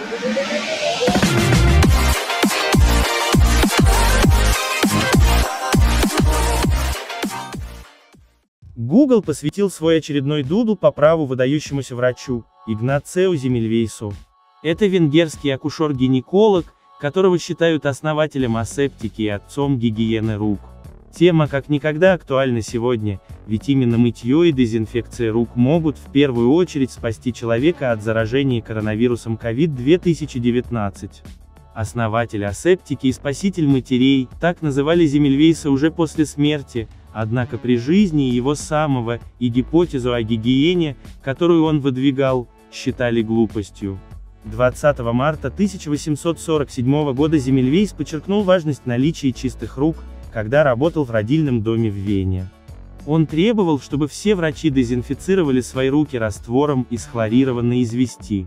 Google посвятил свой очередной дудл по праву выдающемуся врачу, Игнациу Земельвейсу. Это венгерский акушер-гинеколог, которого считают основателем асептики и отцом гигиены рук. Тема как никогда актуальна сегодня, ведь именно мытье и дезинфекция рук могут в первую очередь спасти человека от заражения коронавирусом COVID-2019. Основатель асептики и спаситель матерей, так называли Земельвейса уже после смерти, однако при жизни его самого, и гипотезу о гигиене, которую он выдвигал, считали глупостью. 20 марта 1847 года Земельвейс подчеркнул важность наличия чистых рук, когда работал в родильном доме в Вене. Он требовал, чтобы все врачи дезинфицировали свои руки раствором из хлорированной извести.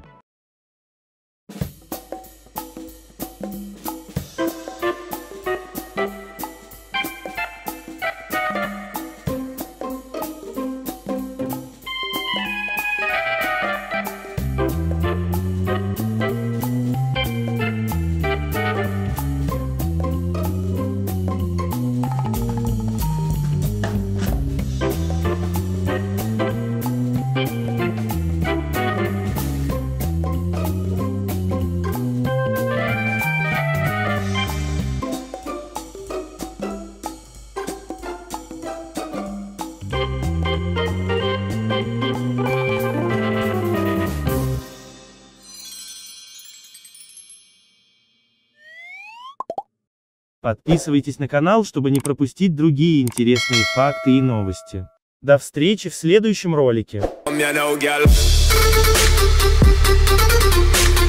Подписывайтесь на канал, чтобы не пропустить другие интересные факты и новости. До встречи в следующем ролике.